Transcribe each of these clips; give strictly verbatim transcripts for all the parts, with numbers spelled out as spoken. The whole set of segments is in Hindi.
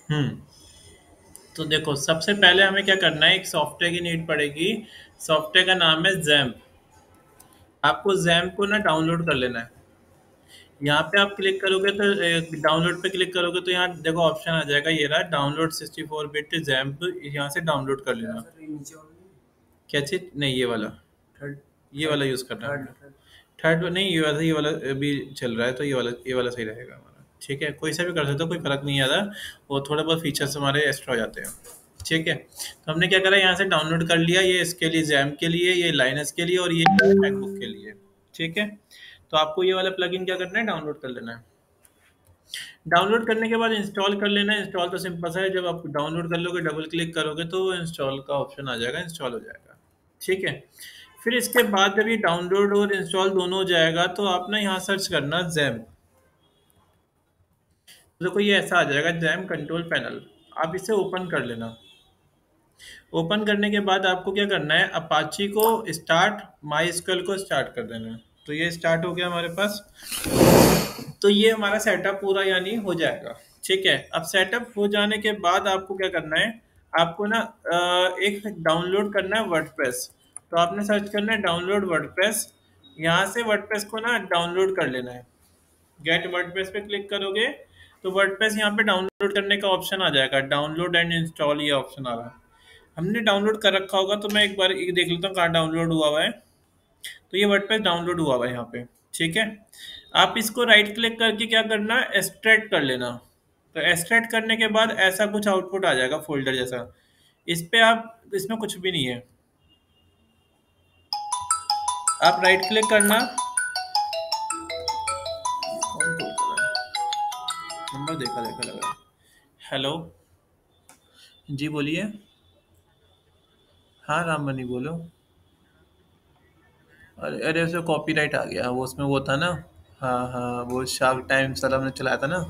हम्म तो देखो, सबसे पहले हमें क्या करना है, एक सॉफ्टवेयर की नीड पड़ेगी। सॉफ्टवेयर का नाम है जैम्प। आपको जैम्प को ना डाउनलोड कर लेना है। यहाँ पे आप क्लिक करोगे तो डाउनलोड पे क्लिक करोगे तो यहाँ देखो ऑप्शन आ जाएगा, ये रहा, download sixty four bit XAMPP. यहाँ से डाउनलोड कर लेना। क्या चीज? नहीं, ये वाला थर्ड, ये वाला यूज करना है। थर्ड नहीं, ये वाला ये वाला अभी चल रहा है, तो ये वाला ये वाला सही रहेगा हमारा। ठीक है, कोई सा भी कर सकते हो, कोई फर्क नहीं आता। वो थोड़े बहुत फीचर्स हमारे एक्स्ट्रा हो जाते हैं। ठीक है, तो हमने क्या करा, यहाँ से डाउनलोड कर लिया। ये इसके लिए, जैम के लिए, ये लाइनस के लिए, और ये मैकबुक के लिए। ठीक है, तो आपको ये वाला प्लगइन क्या करना है, डाउनलोड कर लेना है। डाउनलोड करने के बाद इंस्टॉल कर लेना है। इंस्टॉल तो सिंपल सा है, जब आप डाउनलोड कर लोगे, डबल क्लिक करोगे तो इंस्टॉल का ऑप्शन आ जाएगा, इंस्टॉल हो जाएगा। ठीक है, फिर इसके बाद जब ये डाउनलोड और इंस्टॉल दोनों हो जाएगा तो आप ना यहाँ सर्च करना जैम। तो देखो ये ऐसा आ जाएगा, जैम कंट्रोल पैनल। आप इसे ओपन कर लेना। ओपन करने के बाद आपको क्या करना है, अपाची को स्टार्ट, माई स्कल को स्टार्ट कर देना है। तो ये स्टार्ट हो गया हमारे पास। तो ये हमारा सेटअप पूरा यानी हो जाएगा। ठीक है, अब सेटअप हो जाने के बाद आपको क्या करना है, आपको ना अ, एक डाउनलोड करना है वर्डप्रेस। तो आपने सर्च करना है डाउनलोड वर्डप्रेस। यहाँ से वर्डप्रेस को ना डाउनलोड कर लेना है। गेट वर्डप्रेस पे क्लिक करोगे तो वर्डप्रेस यहाँ पे डाउनलोड करने का ऑप्शन आ जाएगा, डाउनलोड एंड इंस्टॉल, ये ऑप्शन आ रहा है। हमने डाउनलोड कर रखा होगा, तो मैं एक बार ये देख लेता हूँ कहाँ डाउनलोड हुआ हुआ है। तो ये वर्डप्रेस डाउनलोड हुआ हुआ है यहाँ पे। ठीक है, आप इसको राइट क्लिक करके क्या करना, एक्सट्रैक्ट कर लेना। तो एक्सट्रैक्ट करने के बाद ऐसा कुछ आउटपुट आ जाएगा, फोल्डर जैसा। इस पे आप, इसमें कुछ भी नहीं है, आप राइट क्लिक करना। कौन कॉल कर रहा है? नंबर देखा देखा लग रहा है। हेलो, जी बोलिए। हाँ राम बनी, बोलो। अरे अरे, उसमें कॉपीराइट आ गया, वो उसमें वो था ना। हाँ हाँ, वो शार्क टाइम सलाम ने चलाया था ना।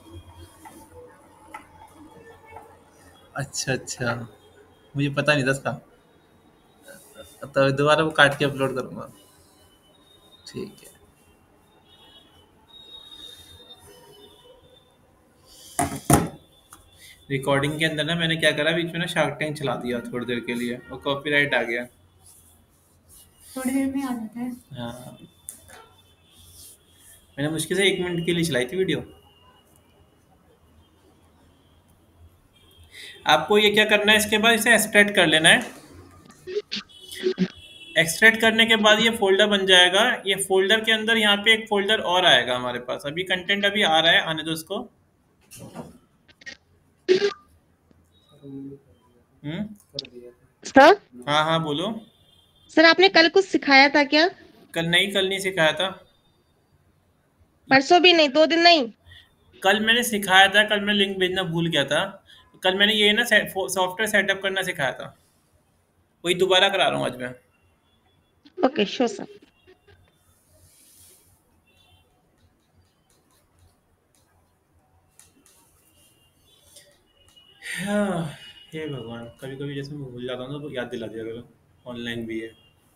अच्छा अच्छा, मुझे पता नहीं था इसका। तो दोबारा वो काट के अपलोड करूंगा। ठीक है। रिकॉर्डिंग के अंदर ना मैंने क्या करा, बीच में ना शार्क टैंक चला दिया थोड़ी देर के लिए, और कॉपीराइट आ गया। थोड़ी देर में आ जाता है। हाँ, मैंने मुश्किल से एक मिनट के लिए चलाई थी वीडियो। आपको ये क्या करना है, इसके बाद इसे एक्सट्रैक्ट कर लेना है। एक्सट्रैक्ट करने के बाद ये फोल्डर बन जाएगा। ये फोल्डर के अंदर यहाँ पे एक फोल्डर और आएगा हमारे पास। अभी कंटेंट अभी आ रहा है, आने दो इसको। हम्म सर हाँ हाँ बोलो। सर आपने कल कुछ सिखाया था क्या? कल नहीं, कल नहीं सिखाया था। परसों भी नहीं, दो दिन नहीं? कल मैंने सिखाया था, कल मैं लिंक भेजना भूल गया था। कल मैंने ये ना सॉफ्टवेयर सेटअप करना सिखाया था, वही दोबारा करा रहा हूँ आज मैं। Okay sure sir. हाँ, हे भगवान, कभी कभी जैसे मैं भूल जाता हूँ ना, तो याद दिला दिया करो। ऑनलाइन भी है।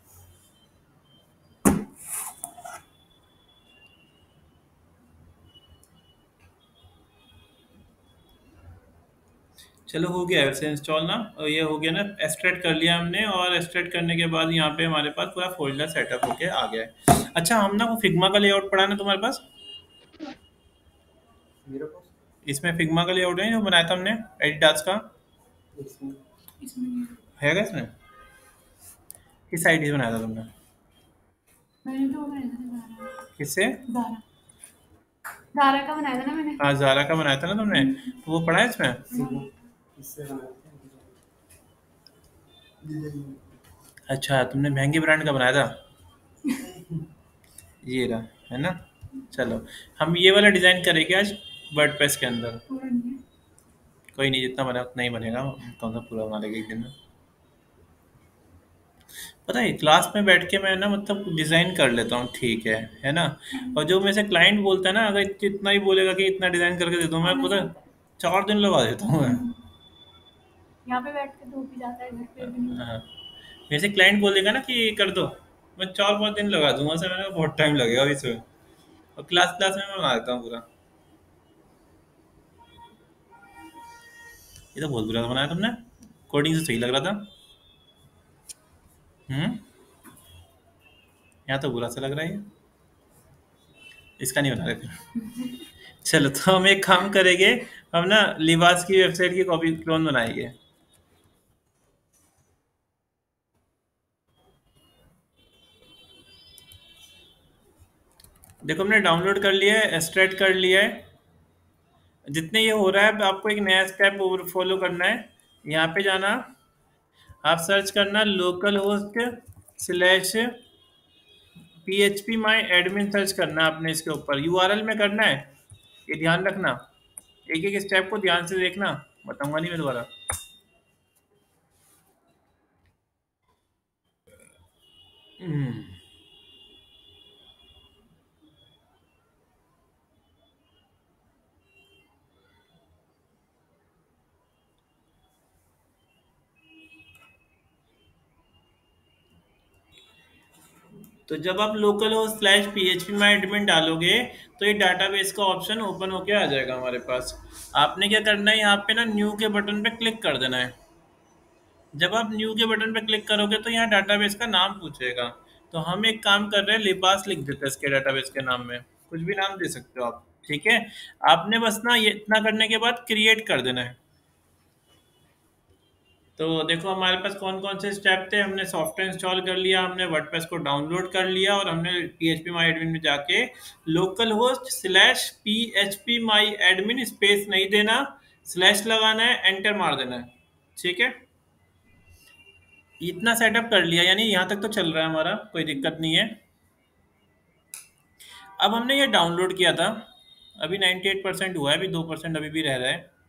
चलो हो गया वैसे इंस्टॉल ना, और ये हो गया ना, एक्सट्रैक्ट कर लिया हमने। और एक्सट्रैक्ट करने के बाद यहाँ पे हमारे पास पूरा फोल्डर सेटअप होके आ गया है। अच्छा, हम ना वो फिग्मा का लेआउट पड़ा ना तुम्हारे पास? इसमें फिग्मा का लेआउट है जो बनाया था हमने, एडिडास का। है क्या इसमें? किस साइड से बनाया था तुमने? मैंने तो वो बनाया था ज़ारा। किससे? ज़ारा। ज़ारा का बनाया था ना मैंने। हाँ, ज़ारा का बनाया था ना तुमने, तो वो पड़ा है इसमें। अच्छा, तुमने महंगी ब्रांड का बनाया था। ये रहा, है ना। चलो, हम ये वाला डिज़ाइन करेंगे आज वर्डप्रेस के अंदर। कोई नहीं, जितना बना उतना ही बनेगा, कौन सा पूरा बना लेंगे एक दिन में। पता है, क्लास में बैठ के मैं ना मतलब डिज़ाइन कर लेता हूँ, ठीक है है ना। और जो मेरे से क्लाइंट बोलता है ना, अगर इतना ही बोलेगा कि इतना डिज़ाइन करके दे दो, मैं पता है, चार दिन लगा देता हूँ मैं। यहाँ पे बैठ के धूप भी जाता है, घर पे भी नहीं। हाँ, मेरे से क्लाइंट बोल देगा ना कि ये कर दो, मैं चार पाँच दिन लगा दूंगा सर, मैंने कहा, बहुत टाइम लगेगा इसमें। और क्लास क्लास में मैं बना देता हूँ पूरा। ये तो बहुत बुरा बनाया तुमने, कोडिंग से सही लग रहा था। हम्म। यहाँ तो बुरा सा लग रहा है ये। इसका नहीं बना रहे फिर। चलो तो हम एक काम करेंगे, हम ना लिबास की वेबसाइट की कॉपी क्लोन बनाएंगे। देखो हमने डाउनलोड कर लिया है, एक्सट्रैक्ट कर लिया है। जितने ये हो रहा है आपको एक नया स्टेप ओवर फॉलो करना है। यहाँ पे जाना, आप सर्च करना localhost slash P H P my admin, search करना है आपने इसके ऊपर, यूआरएल में करना है। ये ध्यान रखना, एक एक स्टेप को ध्यान से देखना, बताऊंगा नहीं मैं दोबारा। हम्म। तो जब आप localhost slash P H P my admin डालोगे तो ये डाटाबेस का ऑप्शन ओपन होके आ जाएगा हमारे पास। आपने क्या करना है, यहाँ पे ना न्यू के बटन पे क्लिक कर देना है। जब आप न्यू के बटन पे क्लिक करोगे तो यहाँ डाटाबेस का नाम पूछेगा। तो हम एक काम कर रहे हैं, लिबास लिख देते हैं इसके डाटाबेस के नाम में, कुछ भी नाम दे सकते हो आप, ठीक है। आपने बस ना ये इतना करने के बाद क्रिएट कर देना है। तो देखो हमारे पास कौन कौन से स्टेप थे, हमने सॉफ्टवेयर इंस्टॉल कर लिया, हमने वर्डप्रेस को डाउनलोड कर लिया, और हमने P H P my admin में जाके localhost slash P H P my admin, space नहीं देना, स्लैश लगाना है, एंटर मार देना है, ठीक है। इतना सेटअप कर लिया, यानी यहाँ तक तो चल रहा है हमारा, कोई दिक्कत नहीं है। अब हमने ये डाउनलोड किया था, अभी नाइन्टी एट परसेंट हुआ है, अभी दो परसेंट अभी भी रह रहा है।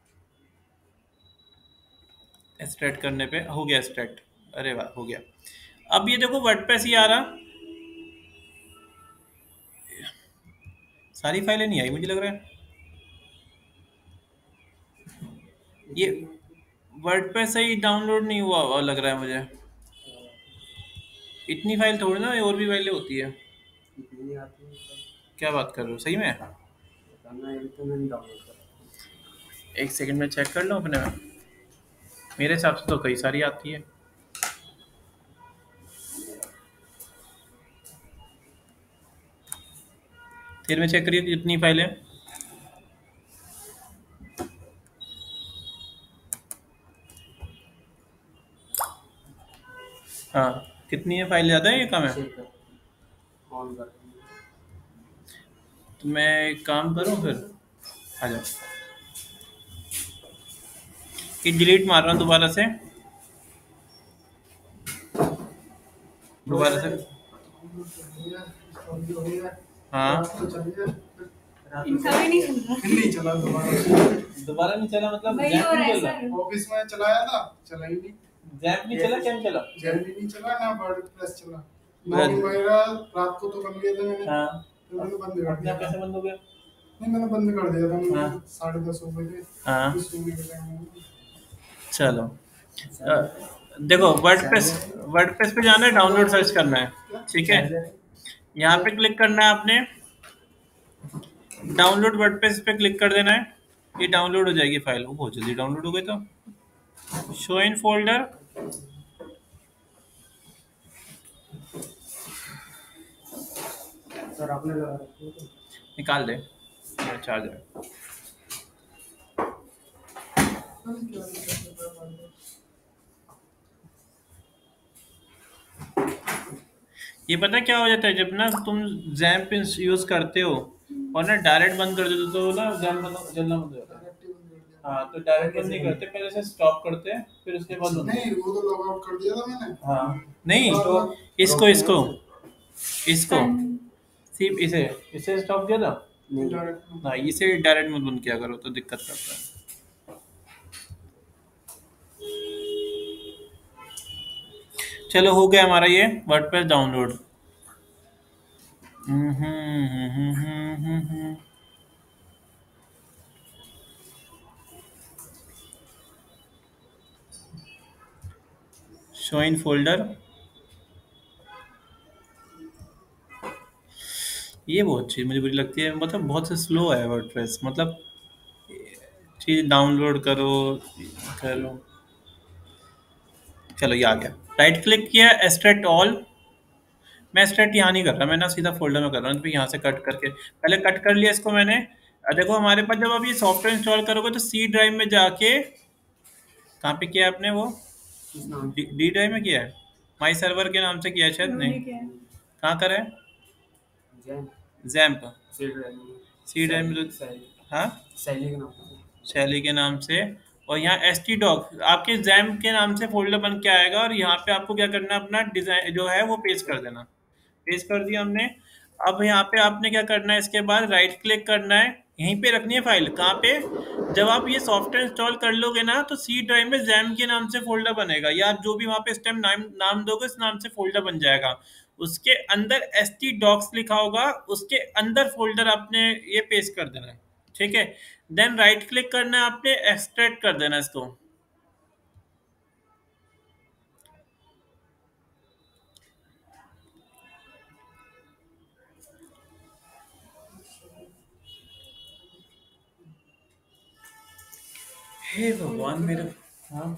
एक्सट्रैक्ट करने पे हो गया एक्सट्रैक्ट, अरे वाह हो गया। अब ये देखो वर्डप्रेस ही आ रहा, सारी फाइलें नहीं आई मुझे लग रहा है। ये वर्डप्रेस से ही डाउनलोड नहीं हुआ हुआ लग रहा है मुझे। इतनी फाइल थोड़ी ना, और भी फाइलें होती है। क्या बात कर रहे हो, सही में? एक सेकंड में चेक कर लो अपने में, मेरे हिसाब से तो कई सारी आती है। फिर मैं चेक करिए कितनी फाइलें। हाँ, कितनी है फाइल, ज़्यादा है ये कम है? तो मैं एक काम करूँ फिर, आ जाओ, कि डिलीट मार रहा हूँ दोबारा से, दोबारा से। हाँ इनका भी नहीं चल रहा। नहीं चला दोबारा, दोबारा नहीं चला मतलब वही जैक हो रहा नहीं है चल रहा? सर। ऑफिस में चलाया था, चला ही नहीं। जैक नहीं चला, क्या नहीं चला? जेल भी नहीं चला ना, वर्डप्रेस चला। बस। लॉगिन वगैरह रात को तो कर लिया था मैंने, हाँ, फिर मैंने बंद कर अपने दिया आप था। कैसे बंद हो गया? नहीं मैंने बंद कर दिया था, मुझे हाँ। साढ़े दस हो गए थे, हाँ फिर सोने के टाइम में। चलो, अ, देखो वर्डप्रेस, वर्डप्रेस पे जाना है, डाउनलोड सर्च करना है, ठीक है। यहाँ पे क्लिक करना है आपने, डाउनलोड वर्डप्रेस पे क्लिक कर देना है, ये डाउनलोड हो जाएगी फाइल। वो बहुत जल्दी डाउनलोड हो गई। तो शो इन फोल्डर, सर आपने लगा रखी है तो? निकाल दे, मेरा चार्जर। ये पता क्या हो जाता है, जब ना तुम जैम्प यूज करते हो और ना डायरेक्ट बंद कर देते हो तो ना जैम्प मतलब जलना बंद हो जाता है। हाँ, तो डायरेक्ट बंद नहीं करते, पहले से स्टॉप करते हैं, फिर उसके बाद बंद। नहीं वो तो लॉग आउट कर दिया था मैंने। हाँ नहीं, इसको इसको इसको सिर्फ इसे इसे स्टॉप किया था। डायरेक्ट हाँ, इसे डायरेक्ट मत बंद किया करो तो दिक्कत करता है। चलो हो गया हमारा ये WordPress download. Hmm hmm hmm hmm hmm. Show in folder, ये बहुत चीज़ मुझे बुरी लगती है, मतलब बहुत से स्लो है वर्डप्रेस, मतलब फिर डाउनलोड करो करो चलो ये आ गया। राइट क्लिक किया, एक्सट्रैक्ट ऑल। मैं एक्सट्रैक्ट यहाँ नहीं कर रहा, मैं ना सीधा फोल्डर में कर रहा हूँ, तो यहाँ से कट करके पहले कट कर लिया इसको मैंने। अब देखो हमारे पास जब आप ये सॉफ्टवेयर इंस्टॉल करोगे तो सी ड्राइव में जाके, कहाँ पे किया है आपने वो, डी, डी ड्राइव में किया है, माई सर्वर के नाम से किया है शायद, नहीं कहाँ कर है, जैम्प सी ड्राइव में तो, हाँ शैली के नाम से। और यहाँ एस टी डॉक आपके जैम के नाम से फोल्डर बन के आएगा, और यहाँ पे आपको क्या करना है, अपना डिजाइन जो है वो पेस्ट कर देना। पेस्ट कर दिया हमने। अब यहाँ पे आपने क्या करना है, इसके बाद राइट क्लिक करना है, यहीं पे रखनी है फाइल। कहाँ पे, जब आप ये सॉफ्टवेयर इंस्टॉल कर लोगे ना तो सी ड्राइव में जैम के नाम से फोल्डर बनेगा, या आप जो भी वहाँ पे इस टाइम नाम नाम दोगे उस नाम से फोल्डर बन जाएगा। उसके अंदर एस टी डॉक्स लिखा होगा, उसके अंदर फोल्डर आपने ये पेस्ट कर देना है, ठीक है। देन राइट क्लिक करना है आपने, एक्सट्रैक्ट कर देना इसको। हे भगवान मेरा, हाँ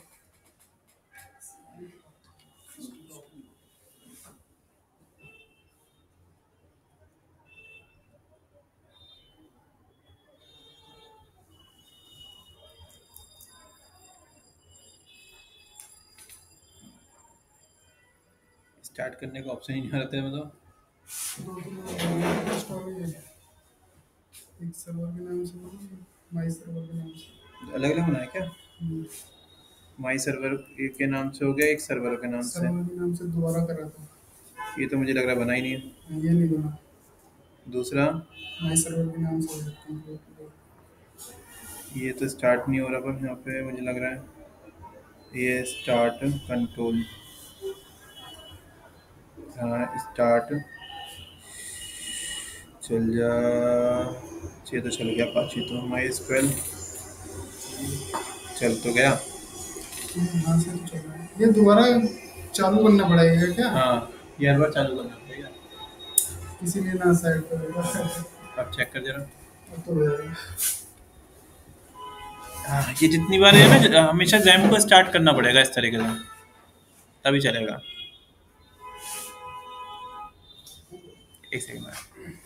स्टार्ट करने का ऑप्शन ही नहीं आ रहा था मतलब। दो तीन इंस्टॉल ही है, एक सर्वर के नाम से, माई सर्वर के नाम से अलग अलग बनाया क्या, हम्म, माई सर्वर के नाम से हो गया, एक सर्वर के नाम से, सर्वर के नाम से दोबारा करा था, ये तो मुझे लग रहा है बना ही नहीं है। ये नहीं बना, दूसरा माई सर्वर के नाम से कंप्लीट। ये तो स्टार्ट नहीं हो रहा, पर यहाँ पे मुझे लग रहा है ये स्टार्ट कंट्रोल, हाँ स्टार्ट चल जा, ये तो चल गया पाची, तो माई स्क्वेल चल तो गया। यहाँ से तो चल रहा है, ये दोबारा चालू करना पड़ेगा क्या? हाँ ये हर बार चालू करना पड़ेगा, इसीलिए ना साइड पर होगा। अब चेक कर जरा। अब तो हो जाएगा। हाँ ये जितनी बार है ना, हमेशा जैम को स्टार्ट करना पड़ेगा इस तरीके से, तभी चलेगा। एक सेकंड में,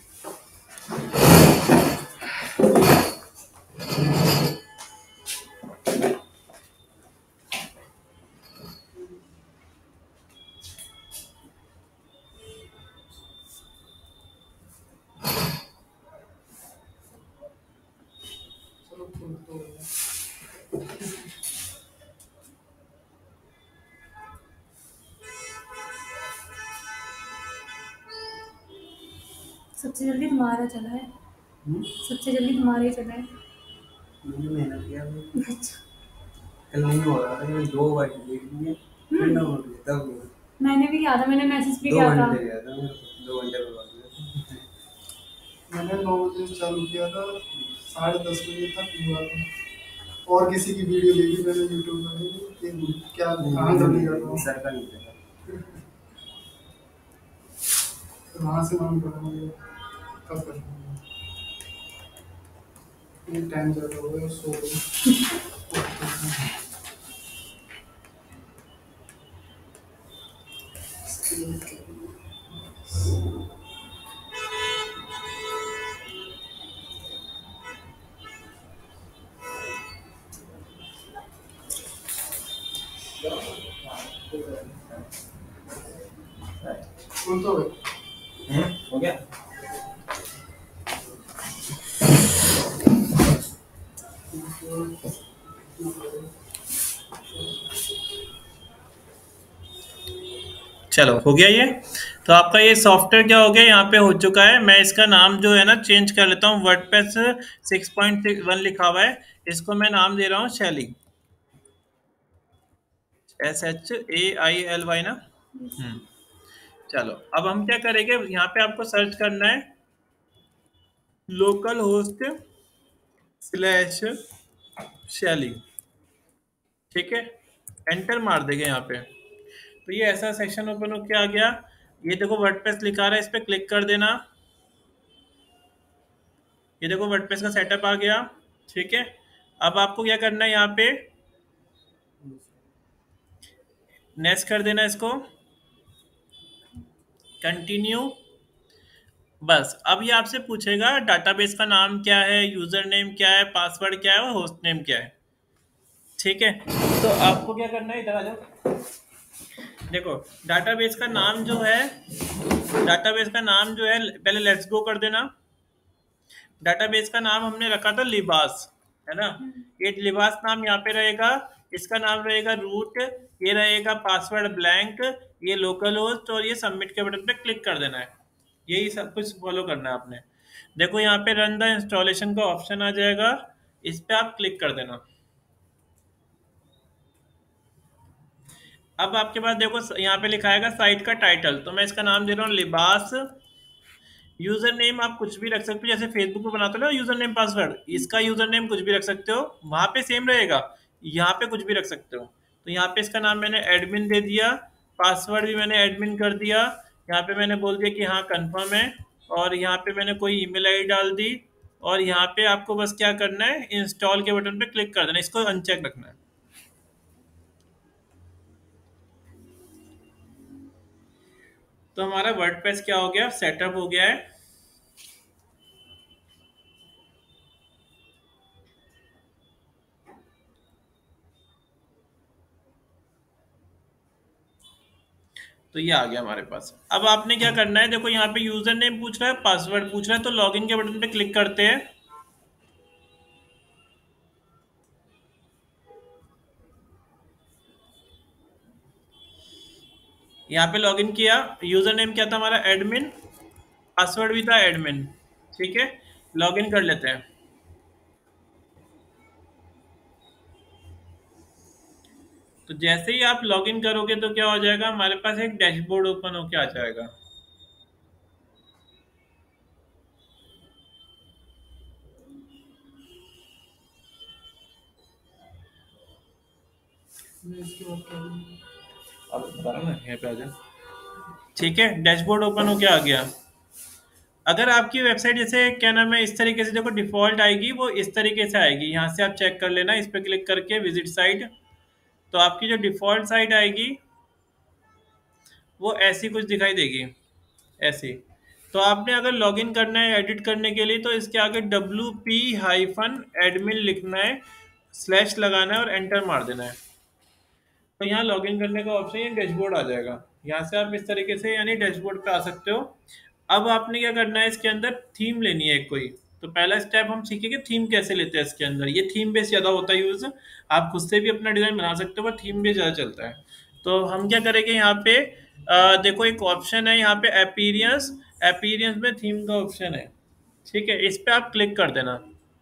चलो खुल तो हो गया। सबसे जल्दी तुम्हारा चला है, सबसे जल्दी तुम्हारा ही चला है। मैंने मेहनत किया था। कल नहीं हो रहा था, मैंने दो बार देख लिए, फिर ना हो गया, तब हुआ। मैंने भी किया था, मैंने मैसेज भी दो किया था। घंटे गया था मेरे को, दो घंटे बर्बाद हुए। मैंने नौ बजे चालू किया था, साढ़े दस बजे तक हुआ था। और किसी की वीडियो देखी मैंने यूट्यूब में, कि क्या कहाँ जल्दी कर रहा हूँ, सर का नहीं था। तो वहाँ से मालूम पड़ा मुझे कब करना है। ये टाइम ज़्यादा हो गया, सो गई। कौन तो है? हो गया। चलो हो गया ये। तो आपका ये सॉफ्टवेयर क्या हो गया, यहाँ पे हो चुका है। मैं इसका नाम जो है ना चेंज कर लेता हूँ, वर्डप्रेस सिक्स पॉइंट वन लिखा हुआ है, इसको मैं नाम दे रहा हूँ Shaily, S H A I L Y ना। हम्म चलो अब हम क्या करेंगे, यहाँ पे आपको सर्च करना है लोकल होस्ट स्लैश शैली, ठीक है, एंटर मार देंगे यहाँ पे। तो ये ऐसा सेक्शन ओपन हो के आ गया। ये देखो वर्डप्रेस लिखा रहा है, इस पे क्लिक कर देना। ये देखो वर्डप्रेस का सेटअप आ गया, ठीक है। अब आपको क्या करना है, यहाँ पे नेक्स्ट कर देना इसको, कंटिन्यू। बस अब ये आपसे पूछेगा डाटाबेस का नाम क्या है, यूजर नेम क्या है, पासवर्ड क्या है और होस्ट नेम क्या है। ठीक है, तो आपको क्या करना है, इधर आ जाओ। देखो डाटाबेस का नाम जो है, डाटाबेस का नाम जो है, पहले लेट्स गो कर देना। डाटाबेस का नाम हमने रखा था लिबास, है ना। ये लिबास नाम यहाँ पे रहेगा, इसका नाम रहेगा रूट, ये रहेगा पासवर्ड ब्लैंक, ये लोकल होस्ट, और ये सबमिट के बटन पे क्लिक कर देना है। यही सब कुछ फॉलो करना है आपने। देखो यहाँ पे रन द इंस्टॉलेशन का ऑप्शन आ जाएगा, इस पे आप क्लिक कर देना। अब आपके पास देखो यहाँ पे लिखा आएगा साइट का टाइटल, तो मैं इसका नाम दे रहा हूँ लिबास। यूजर नेम आप कुछ भी रख सकते हो, जैसे फेसबुक पे बनाते हो ना यूजर नेम पासवर्ड, इसका यूजर नेम कुछ भी रख सकते हो, वहां पे सेम रहेगा, यहाँ पे कुछ भी रख सकते हो। तो यहाँ पे इसका नाम मैंने एडमिन दे दिया, पासवर्ड भी मैंने एडमिन कर दिया, यहाँ पे मैंने बोल दिया कि हाँ कंफर्म है, और यहाँ पे मैंने कोई ईमेल आई डी डाल दी, और यहाँ पे आपको बस क्या करना है, इंस्टॉल के बटन पे क्लिक कर देना, इसको अनचेक रखना है। तो हमारा वर्डप्रेस क्या हो गया, सेटअप हो गया है। तो ये आ गया हमारे पास। अब आपने क्या करना है, देखो यहाँ पे यूजर नेम पूछ रहा है, पासवर्ड पूछ रहा है, तो लॉगिन के बटन पे क्लिक करते हैं। यहाँ पे लॉगिन किया, यूजर नेम क्या था हमारा, एडमिन, पासवर्ड भी था एडमिन। ठीक है, लॉगिन कर लेते हैं। तो जैसे ही आप लॉगिन करोगे तो क्या हो जाएगा, हमारे पास एक डैशबोर्ड ओपन होके आ जाएगा। मैं इसके बाद क्या करूँगा? अब बता रहा हूँ ना, यहाँ पे आ जाए। ठीक है, डैशबोर्ड ओपन होके आ गया। अगर आपकी वेबसाइट जैसे क्या नाम है, इस तरीके से देखो डिफॉल्ट आएगी, वो इस तरीके से आएगी, यहाँ से आप चेक कर लेना, इस पे क्लिक करके विजिट साइट, तो आपकी जो डिफॉल्ट साइट आएगी वो ऐसी कुछ दिखाई देगी, ऐसी। तो आपने अगर लॉगिन करना है एडिट करने के लिए, तो इसके आगे डब्ल्यू पी हाइफन एडमिन लिखना है, स्लैश लगाना है और एंटर मार देना है। तो यहाँ लॉगिन करने का ऑप्शन, ये डैशबोर्ड आ जाएगा, यहाँ से आप इस तरीके से यानी डैशबोर्ड पे आ सकते हो। अब आपने क्या करना है, इसके अंदर थीम लेनी है एक कोई। तो पहला स्टेप हम सीखेंगे थीम कैसे लेते हैं इसके अंदर। ये थीम बेस ज़्यादा होता है यूज, आप खुद से भी अपना डिज़ाइन बना सकते हो, पर थीम बेस ज़्यादा चलता है। तो हम क्या करेंगे, यहाँ पे आ, देखो एक ऑप्शन है यहाँ पे अपीयरेंस, अपीयरेंस में थीम का ऑप्शन है। ठीक है, इस पे आप क्लिक कर देना।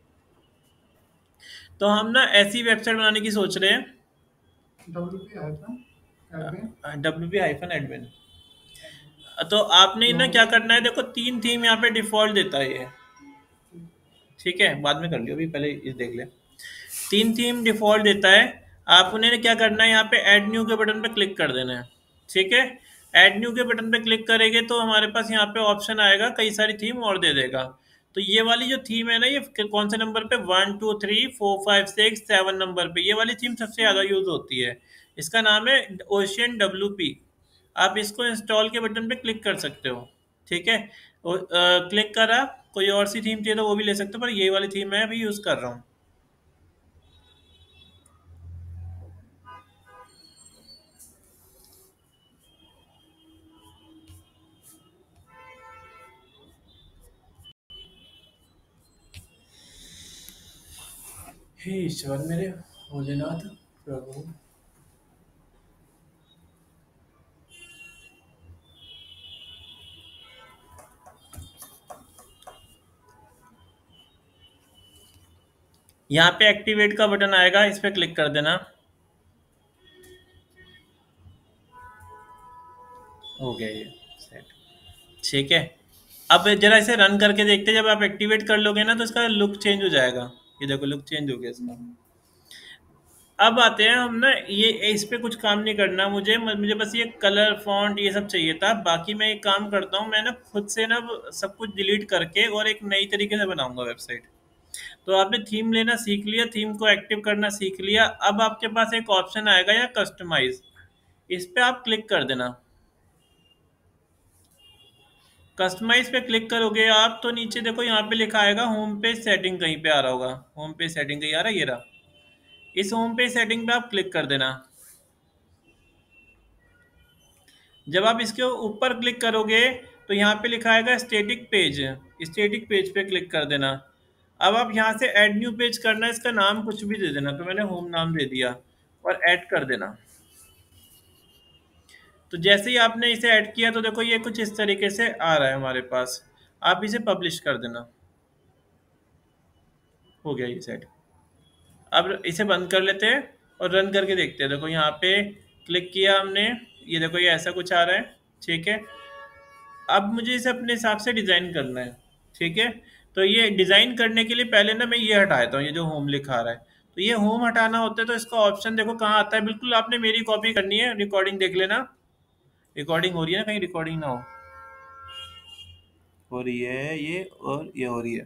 तो हम ना ऐसी वेबसाइट बनाने की सोच रहे हैं, डब्ल्यू पी आया था डब्ल्यू पी हाइफन एडमिन। तो आपने ना क्या करना है, देखो तीन थीम यहाँ पे डिफॉल्ट देता है ये। ठीक है, बाद में कर लियो, अभी पहले इस देख ले। तीन थीम डिफॉल्ट देता है, आप उन्हें क्या करना है, यहाँ पे ऐड न्यू के बटन पे क्लिक कर देना है। ठीक है, ऐड न्यू के बटन पे क्लिक करेंगे तो हमारे पास यहाँ पे ऑप्शन आएगा, कई सारी थीम और दे देगा। तो ये वाली जो थीम है ना, ये कौन से नंबर पे, one two three four five six seven number पे, ये वाली थीम सबसे ज़्यादा यूज होती है। इसका नाम है ओशियन डब्ल्यू पी। आप इसको इंस्टॉल के बटन पे क्लिक कर सकते हो। ठीक है, क्लिक करा, कोई और सी थीम चाहिए तो वो भी ले सकते हो, पर ये वाली थीम मैं अभी यूज़ कर रहा हूँ। हे ईश्वर मेरे भोलेनाथ प्रभु। यहाँ पे एक्टिवेट का बटन आएगा, इस पे क्लिक कर देना। हो गया ये सेट। ठीक है, अब जरा इसे रन करके देखते हैं, जब आप एक्टिवेट कर लोगे ना तो इसका लुक चेंज हो जाएगा। ये देखो लुक चेंज हो गया इसका। अब आते हैं हम ना, ये इस पे कुछ काम नहीं करना मुझे मुझे बस ये कलर फॉन्ट ये सब चाहिए था। बाकी मैं एक काम करता हूँ, मैं ना खुद से ना सब कुछ डिलीट करके और एक नई तरीके से बनाऊंगा वेबसाइट। तो आपने थीम लेना सीख लिया, थीम को एक्टिव करना सीख लिया। अब आपके पास एक ऑप्शन आएगा या कस्टमाइज, इस पे आप क्लिक कर देना। कस्टमाइज पे क्लिक करोगे आप तो नीचे देखो यहाँ पे लिखा आएगा होम पेज सेटिंग, कहीं पे आ रहा होगा होम पेज सेटिंग, कहीं आ रहा है, ये रहा। इस होम पेज सेटिंग पे आप क्लिक कर देना। जब आप इसके ऊपर क्लिक करोगे तो यहाँ पे लिखा आएगा स्टैटिक पेज, स्टैटिक पेज पे क्लिक कर देना। अब आप यहाँ से ऐड न्यू पेज करना है, इसका नाम कुछ भी दे देना, तो मैंने होम नाम दे दिया और ऐड कर देना। तो जैसे ही आपने इसे ऐड किया तो देखो ये कुछ इस तरीके से आ रहा है हमारे पास। आप इसे पब्लिश कर देना। हो गया ये सेट। अब इसे बंद कर लेते हैं और रन करके देखते हैं। देखो यहाँ पे क्लिक किया हमने, ये देखो ये ऐसा कुछ आ रहा है, ठीक है। अब मुझे इसे अपने हिसाब से डिज़ाइन करना है, ठीक है। तो ये डिज़ाइन करने के लिए पहले ना मैं ये हटाता हूँ, ये जो होम लिखा आ रहा है। तो ये होम हटाना होता है तो इसका ऑप्शन देखो कहाँ आता है, बिल्कुल आपने मेरी कॉपी करनी है। रिकॉर्डिंग देख लेना, रिकॉर्डिंग हो रही है ना, कहीं रिकॉर्डिंग ना हो। हो रही है ये, और ये हो रही है।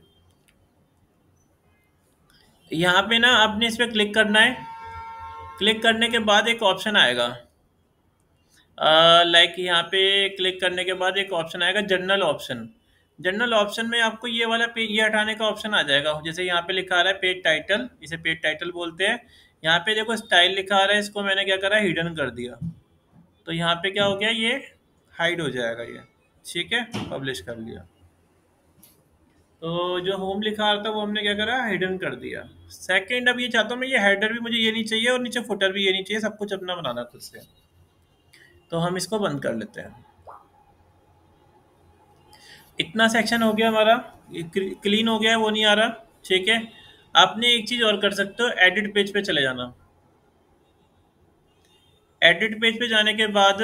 यहाँ पे ना आपने इस पर क्लिक करना है। क्लिक करने के बाद एक ऑप्शन आएगा, लाइक uh, यहाँ पे क्लिक करने के बाद एक ऑप्शन आएगा जनरल ऑप्शन। जनरल ऑप्शन में आपको ये वाला पेज, ये हटाने का ऑप्शन आ जाएगा। जैसे यहाँ पे लिखा आ रहा है पेज टाइटल, इसे पेज टाइटल बोलते हैं। यहाँ पे देखो स्टाइल लिखा आ रहा है, इसको मैंने क्या करा, हिडन कर दिया। तो यहाँ पे क्या हो गया, ये हाइड हो जाएगा ये, ठीक है। पब्लिश कर लिया। तो जो होम लिखा आ रहा था वो हमने क्या करा, हिडन कर दिया। सेकंड, अब ये चाहता हूँ मैं, ये हेडर भी मुझे ये नहीं चाहिए और नीचे फुटर भी ये नहीं चाहिए, सब कुछ अपना बनाना खुद से। तो हम इसको बंद कर लेते हैं। इतना सेक्शन हो गया हमारा, क्लीन हो गया है, वो नहीं आ रहा, ठीक है। आपने एक चीज़ और कर सकते हो, एडिट पेज पे चले जाना। एडिट पेज पे जाने के बाद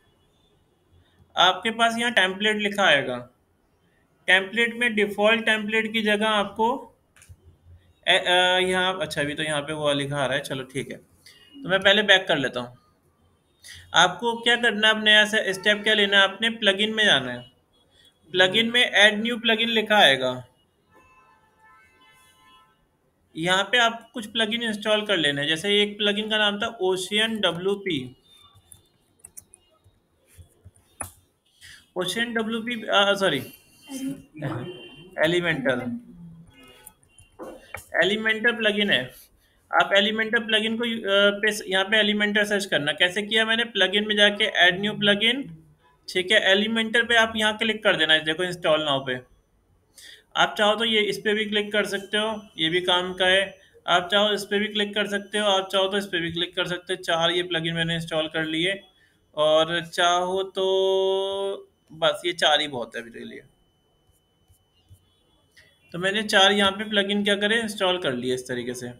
आपके पास यहाँ टेम्पलेट लिखा आएगा। टेम्पलेट में डिफ़ॉल्ट टेम्पलेट की जगह आपको यहाँ, अच्छा अभी तो यहाँ पे वो लिखा आ रहा है, चलो ठीक है। तो मैं पहले बैक कर लेता हूँ। आपको क्या करना है, अब नया से स्टेप क्या लेना है, आपने प्लगइन में जाना है। प्लगइन में ऐड न्यू प्लगइन लिखा आएगा। यहाँ पे आप कुछ प्लगइन इंस्टॉल कर लेना है। जैसे एक प्लगइन का नाम था Ocean W P, Ocean W P sorry elemental, elemental plugin है। आप एलिमेंटल प्लगइन को अ, पे यहाँ पे एलिमेंटल सर्च करना। कैसे किया मैंने, प्लगइन में जाके ऐड न्यू प्लगइन, ठीक है। एलिमेंटल पे आप यहाँ क्लिक कर देना है, देखो इंस्टॉल नाउ पे। आप चाहो तो ये इस पे भी क्लिक कर सकते हो, ये भी काम का है। आप चाहो इस पे भी क्लिक कर सकते हो, आप चाहो तो इस पे भी क्लिक कर सकते हो। चार ये प्लगइन मैंने इंस्टॉल कर लिए, और चाहो तो बस ये चार ही बहुत है अभी के लिए। तो मैंने चार यहाँ पे प्लगइन क्या करे, इंस्टॉल कर लिए इस तरीके से।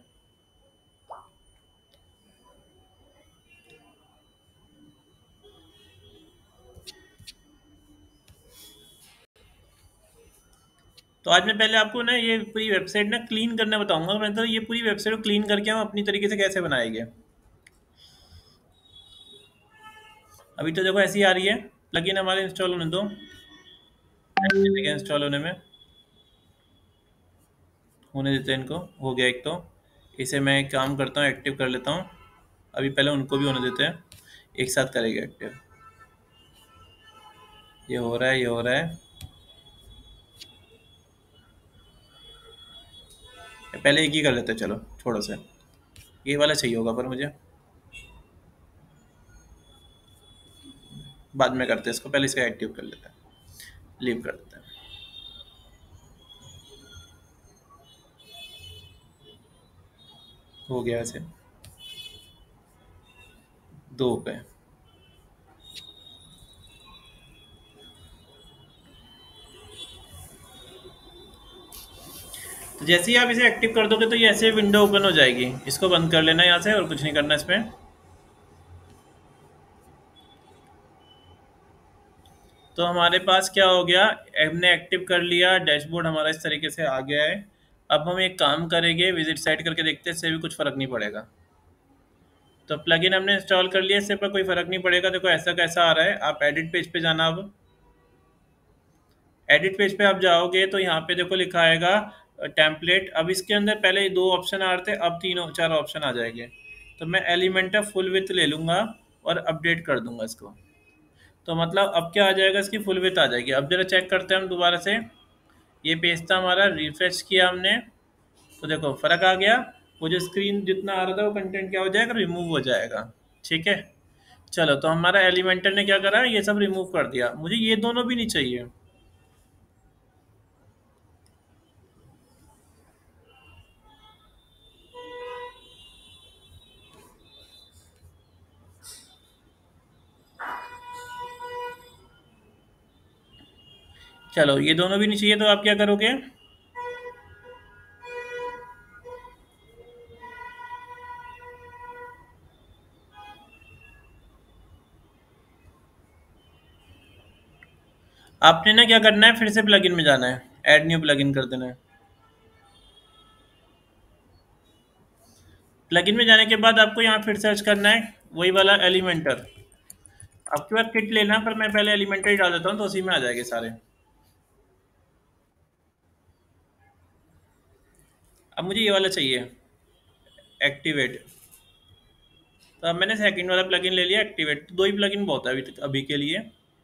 तो आज मैं पहले आपको ना ये पूरी वेबसाइट ना क्लीन करना बताऊंगा। मैं तो ये पूरी वेबसाइट को क्लीन करके हम अपनी तरीके से कैसे बनाएंगे। अभी तो देखो ऐसी आ रही है, प्लगइन हमारे इंस्टॉल होने दो, इंस्टॉल होने में होने देते हैं इनको। हो गया एक तो, इसे मैं एक काम करता हूँ, एक्टिव कर लेता हूँ। अभी पहले उनको भी होने देते हैं, एक साथ करेंगे एक्टिव। ये हो रहा है, ये हो रहा है। पहले एक ही कर लेते हैं, चलो थोड़ा सा ये वाला चाहिए होगा, पर मुझे बाद में करते हैं इसको, पहले इसका एक्टिव कर लेते हैं, लीव कर देते हैं। हो गया ऐसे, दो पे। तो जैसे ही आप इसे एक्टिव कर दोगे तो ये ऐसे विंडो ओपन हो जाएगी। इसको बंद कर लेना यहाँ से, और कुछ नहीं करना इसमें। तो हमारे पास क्या हो गया, हमने एक्टिव कर लिया, डैशबोर्ड हमारा इस तरीके से आ गया है। अब हम एक काम करेंगे, विजिट साइट करके देखते हैं, इससे भी कुछ फ़र्क नहीं पड़ेगा। तो प्लगइन हमने इंस्टॉल कर लिया, इससे पर कोई फ़र्क नहीं पड़ेगा। देखो ऐसा कैसा आ रहा है। आप एडिट पेज पे जाना। अब एडिट पेज पे आप जाओगे तो यहाँ पे देखो लिखा आएगा टेम्पलेट। अब इसके अंदर पहले ये दो ऑप्शन आ रहे थे, अब तीन चार ऑप्शन आ जाएंगे। तो मैं एलिमेंटर फुल विथ ले लूँगा और अपडेट कर दूंगा इसको। तो मतलब अब क्या आ जाएगा, इसकी फुल विथ आ जाएगी। अब जरा चेक करते हैं हम दोबारा से। ये पेज था हमारा, रिफ्रेश किया हमने तो देखो फ़र्क आ गया। वो जो स्क्रीन जितना आ रहा था वो कंटेंट क्या हो जाएगा, रिमूव हो जाएगा। ठीक है, चलो तो हमारा एलिमेंटर ने क्या करा, ये सब रिमूव कर दिया। मुझे ये दोनों भी नहीं चाहिए। चलो ये दोनों भी नहीं चाहिए, तो आप क्या करोगे, आपने ना क्या करना है, फिर से प्लगइन में जाना है, ऐड न्यू प्लगइन कर देना है। प्लगइन में जाने के बाद आपको यहाँ फिर सर्च करना है वही वाला एलिमेंटर। आपके पास किट लेना, पर मैं पहले एलिमेंटर ही डाल देता हूँ तो उसी में आ जाएंगे सारे। अब मुझे ये वाला चाहिए, एक्टिवेट। तो अब मैंने सेकंड वाला प्लगइन ले लिया, एक्टिवेट। तो दो ही प्लगइन बहुत है अभी तक अभी के लिए,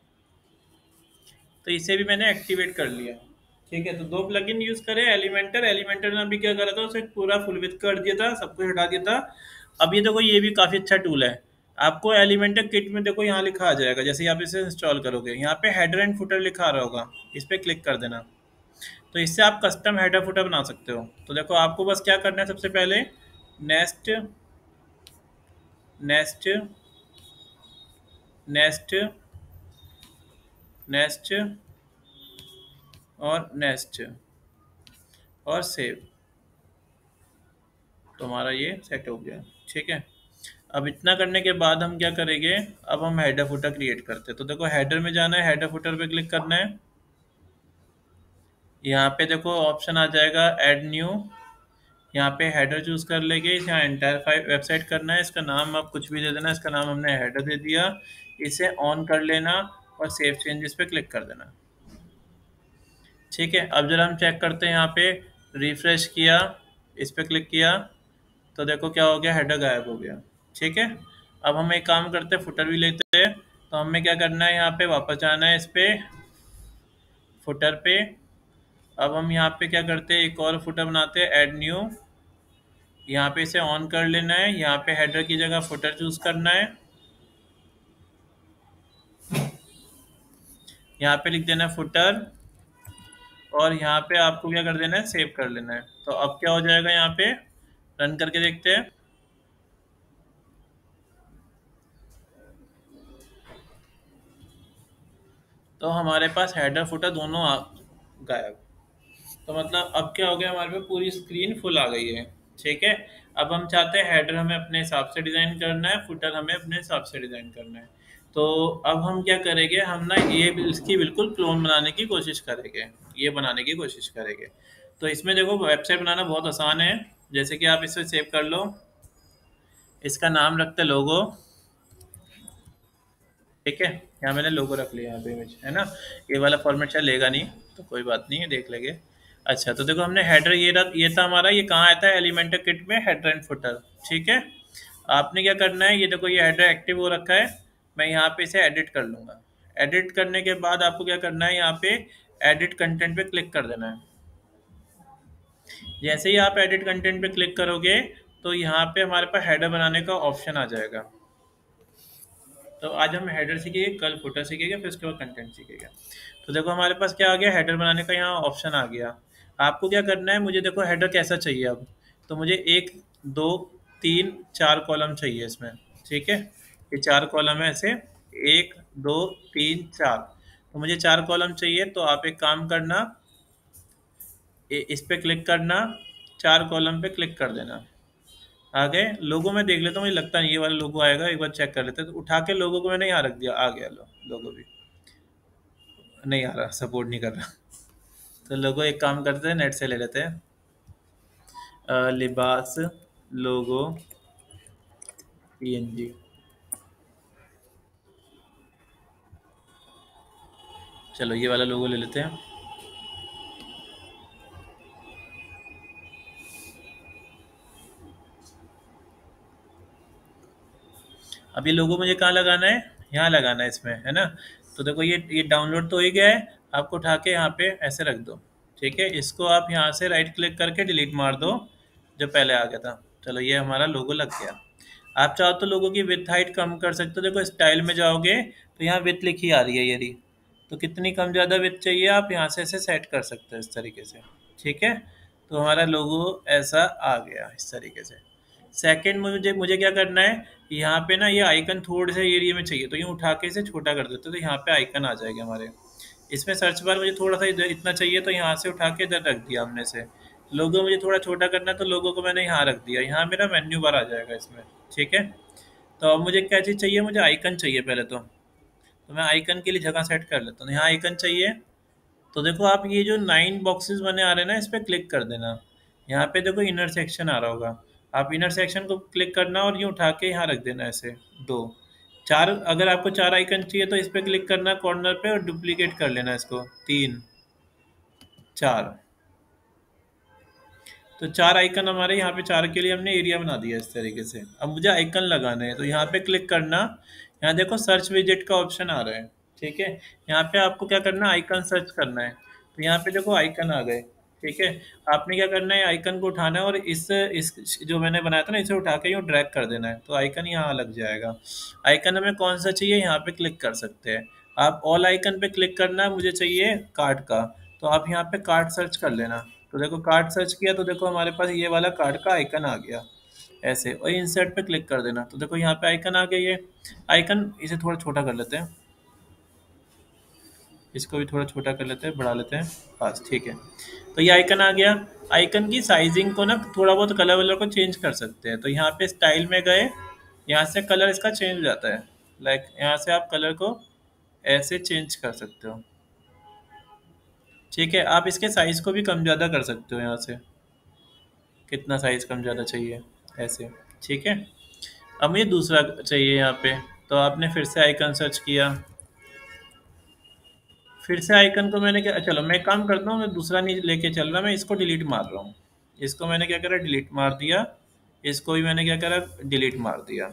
तो इसे भी मैंने एक्टिवेट कर लिया। ठीक है, तो दो प्लगइन यूज़ करें। एलिमेंटर एलिमेंटर ने अभी क्या करा था, उसे पूरा फुल विथ कर दिया था, सब कुछ हटा दिया था। अब ये देखो, ये भी काफ़ी अच्छा टूल है। आपको एलिमेंटर किट में देखो यहाँ लिखा आ जाएगा, जैसे ही आप इसे इंस्टॉल करोगे यहाँ पे हेडर एंड फुटर लिखा आ रहा होगा, इस पर क्लिक कर देना। तो इससे आप कस्टम हेडर फुटर बना सकते हो। तो देखो आपको बस क्या करना है, सबसे पहले नेक्स्ट नेक्स्ट नेक्स्ट नेक्स्ट और नेक्स्ट और सेव। तो हमारा ये सेट हो गया। ठीक है, अब इतना करने के बाद हम क्या करेंगे, अब हम हेडर फुटर क्रिएट करते हैं। तो देखो हेडर में जाना है, हेडर फुटर पे क्लिक करना है। यहाँ पे देखो ऑप्शन आ जाएगा ऐड न्यू, यहाँ पे हेडर चूज कर लेंगे। यहाँ एंटायर फाइल वेबसाइट करना है, इसका नाम आप कुछ भी दे देना। इसका नाम हमने हेडर दे दिया, इसे ऑन कर लेना और सेव चेंजेस पे क्लिक कर देना। ठीक है, अब जरा हम चेक करते हैं, यहाँ पे रिफ्रेश किया, इस पर क्लिक किया तो देखो क्या हो गया, हेडर गायब हो गया। ठीक है, अब हम एक काम करते हैं, फुटर भी लेते हैं। तो हमें क्या करना है, यहाँ पे वापस जाना है, इस पे फुटर पे। अब हम यहाँ पे क्या करते हैं, एक और फुटर बनाते हैं, ऐड न्यू। यहाँ पे इसे ऑन कर लेना है, यहाँ पे हेडर की जगह फुटर चूज करना है, यहाँ पे लिख देना है फुटर, और यहाँ पे आपको क्या कर देना है, सेव कर लेना है। तो अब क्या हो जाएगा, यहाँ पे रन करके देखते हैं। तो हमारे पास हेडर फुटर दोनों गायब। तो मतलब अब क्या हो गया, हमारे पे पूरी स्क्रीन फुल आ गई है। ठीक है, अब हम चाहते हैं हेडर हमें अपने हिसाब से डिज़ाइन करना है, फुटर हमें अपने हिसाब से डिज़ाइन करना है। तो अब हम क्या करेंगे, हम ना ये इसकी बिल्कुल क्लोन बनाने की कोशिश करेंगे, ये बनाने की कोशिश करेंगे। तो इसमें देखो वेबसाइट बनाना बहुत आसान है। जैसे कि आप इसे सेव कर लो, इसका नाम रखते लोगो। ठीक है, यहाँ मैंने लोगो रख लिया, यहाँ पे इमेज है ना। ये वाला फॉर्मेट शायद लेगा नहीं, तो कोई बात नहीं है, देख लेंगे। अच्छा, तो देखो हमने हेडर ये रहा, ये था हमारा, ये कहाँ आता है, एलिमेंटर किट में हेडर एंड फुटर। ठीक है, आपने क्या करना है, ये देखो ये हेडर एक्टिव हो रखा है, मैं यहाँ पे इसे एडिट कर लूँगा। एडिट करने के बाद आपको क्या करना है, यहाँ पे एडिट कंटेंट पे क्लिक कर देना है। जैसे ही आप एडिट कंटेंट पे क्लिक करोगे तो यहाँ पे हमारे पास हेडर बनाने का ऑप्शन आ जाएगा। तो आज हम हेडर सीखेंगे, कल फुटर सीखेंगे, फिर उसके बाद कंटेंट सीखेंगे। तो देखो हमारे पास क्या आ गया, हेडर बनाने का यहाँ ऑप्शन आ गया। आपको क्या करना है, मुझे देखो हेडर कैसा चाहिए अब। तो मुझे एक दो तीन चार कॉलम चाहिए इसमें। ठीक है, ये चार कॉलम है, ऐसे एक दो तीन चार। तो मुझे चार कॉलम चाहिए, तो आप एक काम करना, इस पे क्लिक करना, चार कॉलम पे क्लिक कर देना। आ गए लोगो में, देख लेता हूँ, मुझे लगता नहीं ये वाला लोगो आएगा, एक बार चेक कर लेते हैं। तो उठा के लोगो को मैंने यहाँ रख दिया, आ गया। लो लोगो भी नहीं आ रहा, सपोर्ट नहीं कर रहा। तो लोगो एक काम करते हैं, नेट से ले लेते हैं, आ, लिबास लोगो पीएनजी। चलो ये वाला लोगो ले लेते हैं। अब ये लोगो मुझे कहाँ लगाना है, यहाँ लगाना है इसमें, है ना। तो देखो ये ये डाउनलोड तो हो ही गया है, आपको उठा के यहाँ पे ऐसे रख दो, ठीक है। इसको आप यहाँ से राइट क्लिक करके डिलीट मार दो जो पहले आ गया था। चलो ये हमारा लोगो लग गया। आप चाहो तो लोगों की विथ हाइट कम कर सकते हो। देखो स्टाइल में जाओगे तो यहाँ विथ लिखी आ रही है ये रही, तो कितनी कम ज़्यादा विथ चाहिए आप यहाँ से ऐसे सेट कर सकते हो इस तरीके से, ठीक है। तो हमारा लोगो ऐसा आ गया इस तरीके से। सेकंड मुझे मुझे क्या करना है, यहाँ पे ना ये आइकन थोड़े से एरिया में चाहिए, तो यूँ उठा के इसे छोटा कर देते हो तो यहाँ पे आइकन आ जाएगा हमारे। इसमें सर्च बार मुझे थोड़ा सा इधर इतना चाहिए, तो यहाँ से उठा के इधर रख दिया हमने से। लोगो मुझे थोड़ा छोटा करना है, तो लोगो को मैंने यहाँ रख दिया, यहाँ मेरा मेन्यू बार आ जाएगा इसमें, ठीक है। तो अब मुझे क्या चीज़ चाहिए, मुझे आइकन चाहिए पहले तो तो मैं आइकन के लिए जगह सेट कर लेता हूँ। यहाँ आइकन चाहिए, तो देखो आप ये जो नाइन बॉक्सेस बने आ रहे हैं ना, इस पर क्लिक कर देना। यहाँ पे देखो इनर सेक्शन आ रहा होगा, आप इनर सेक्शन को क्लिक करना और ये उठा के यहाँ रख देना ऐसे दो चार। अगर आपको चार आइकन चाहिए तो इस पर क्लिक करना कॉर्नर पे और डुप्लीकेट कर लेना इसको, तीन चार। तो चार आइकन हमारे यहाँ पे, चार के लिए हमने एरिया बना दिया इस तरीके से। अब मुझे आइकन लगाने हैं, तो यहाँ पे क्लिक करना, यहाँ देखो सर्च विजेट का ऑप्शन आ रहा है, ठीक है। यहाँ पे आपको क्या करना है, आइकन सर्च करना है। तो यहाँ पे देखो आइकन आ गए, ठीक है। आपने क्या करना है, आइकन को उठाना है और इस इस जो मैंने बनाया था ना, इसे उठा के यूँ ड्रैग कर देना है, तो आइकन यहाँ लग जाएगा। आइकन हमें कौन सा चाहिए, यहाँ पे क्लिक कर सकते हैं आप। ऑल आइकन पे क्लिक करना, मुझे चाहिए कार्ड का, तो आप यहाँ पे कार्ड सर्च कर लेना। तो देखो कार्ड सर्च किया, तो देखो हमारे पास ये वाला कार्ड का आइकन आ गया ऐसे, और इंसर्ट पे क्लिक कर देना, तो देखो यहाँ पे आइकन आ गई है। आइकन इसे थोड़ा छोटा कर लेते हैं, इसको भी थोड़ा छोटा कर लेते हैं, बढ़ा लेते हैं, बस ठीक है। तो ये आइकन आ गया। आइकन की साइजिंग को ना थोड़ा बहुत कलर वलर को चेंज कर सकते हैं, तो यहाँ पे स्टाइल में गए, यहाँ से कलर इसका चेंज हो जाता है। लाइक यहाँ से आप कलर को ऐसे चेंज कर सकते हो, ठीक है। आप इसके साइज़ को भी कम ज़्यादा कर सकते हो, यहाँ से कितना साइज़ कम ज़्यादा चाहिए ऐसे, ठीक है। अब मुझे दूसरा चाहिए यहाँ पे, तो आपने फिर से आइकन सर्च किया, फिर से आइकन को मैंने क्या, चलो मैं काम करता हूँ, मैं दूसरा नहीं लेके चल रहा, मैं इसको डिलीट मार रहा हूँ। इसको मैंने क्या करा, डिलीट मार दिया। इसको भी मैंने क्या करा, डिलीट मार दिया।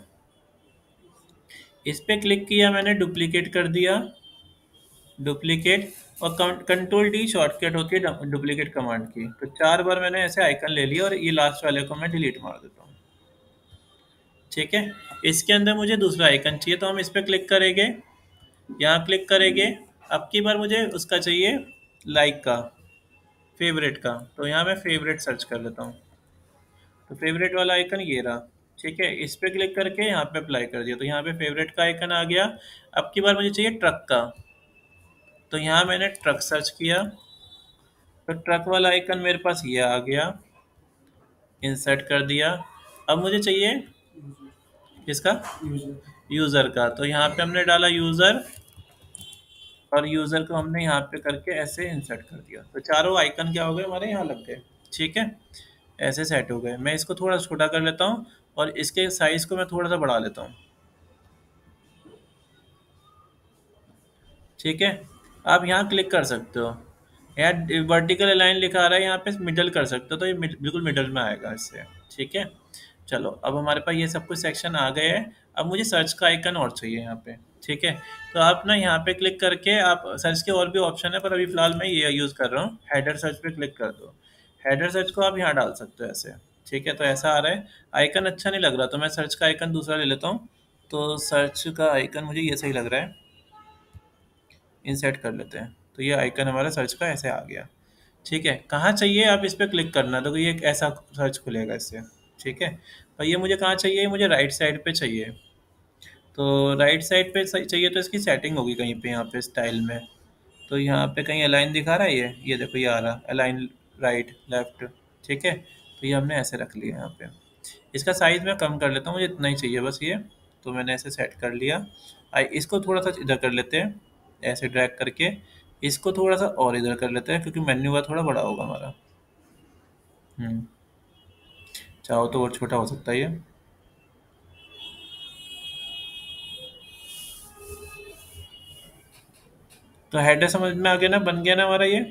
इस पर क्लिक किया मैंने, डुप्लीकेट कर दिया, डुप्लीकेट, और कंट्रोल डी शॉर्टकट होती है डुप्लीकेट कमांड की। तो चार बार मैंने ऐसे आइकन ले लिया और ये लास्ट वाले को मैं डिलीट मार देता हूँ, ठीक है। इसके अंदर मुझे दूसरा आइकन चाहिए, तो हम इस पर क्लिक करेंगे, यहाँ क्लिक करेंगे। अब की बार मुझे उसका चाहिए लाइक का, फेवरेट का, तो यहाँ मैं फेवरेट सर्च कर लेता हूँ। तो फेवरेट वाला आइकन ये रहा, ठीक है। इस पर क्लिक करके यहाँ पे अप्लाई कर दिया, तो यहाँ पे फेवरेट का आइकन आ गया। अब की बार मुझे चाहिए ट्रक का, तो यहाँ मैंने ट्रक सर्च किया, तो ट्रक वाला आइकन मेरे पास ये आ गया, इंसर्ट कर दिया। अब मुझे चाहिए किसका, यूज़र का, तो यहाँ पे हमने डाला यूज़र, और यूज़र को हमने यहाँ पे करके ऐसे इंसर्ट कर दिया। तो चारों आइकन क्या हो गए, हमारे यहाँ लग गए, ठीक है। ऐसे सेट हो गए। मैं इसको थोड़ा छोटा कर लेता हूँ और इसके साइज़ को मैं थोड़ा सा बढ़ा लेता हूँ, ठीक है। आप यहाँ क्लिक कर सकते हो, यहाँ वर्टिकल लाइन लिखा आ रहा है, यहाँ पे मिडल कर सकते हो, तो ये बिल्कुल मिडल में आएगा इससे, ठीक है। चलो अब हमारे पास ये सब कुछ सेक्शन आ गए हैं। अब मुझे सर्च का आइकन और चाहिए यहाँ पे, ठीक है। तो आप ना यहाँ पे क्लिक करके, आप सर्च के और भी ऑप्शन है, पर अभी फिलहाल मैं ये यूज़ कर रहा हूँ। हेडर सर्च पे क्लिक कर दो, हेडर सर्च को आप यहाँ डाल सकते हो ऐसे, ठीक है। तो ऐसा आ रहा है, आइकन अच्छा नहीं लग रहा, तो मैं सर्च का आइकन दूसरा ले लेता हूँ। तो सर्च का आइकन मुझे ये सही लग रहा है, इंसर्ट कर लेते हैं। तो ये आइकन हमारा सर्च का ऐसे आ गया, ठीक है। कहाँ चाहिए, आप इस पर क्लिक करना, तो ये ऐसा सर्च खुलेगा इससे, ठीक है। और ये मुझे कहाँ चाहिए, मुझे राइट साइड पे चाहिए। तो राइट साइड पे चाहिए, तो इसकी सेटिंग होगी कहीं पे, यहाँ पे स्टाइल में। तो यहाँ पे कहीं अलाइन दिखा रहा है, ये ये देखो ये आ रहा अलाइन राइट लेफ्ट, ठीक है। तो ये हमने ऐसे रख लिया यहाँ पे। इसका साइज़ मैं कम कर लेता हूँ, मुझे इतना ही चाहिए बस ये, तो मैंने ऐसे सेट कर लिया। आई इसको थोड़ा सा इधर कर लेते हैं, ऐसे ड्रैग करके इसको थोड़ा सा और इधर कर लेते हैं, क्योंकि मेन्यू बार थोड़ा बड़ा होगा हमारा। हम्म चाहो तो और छोटा हो सकता है ये। तो हेडर समझ में आ गया ना, बन गया ना हमारा ये।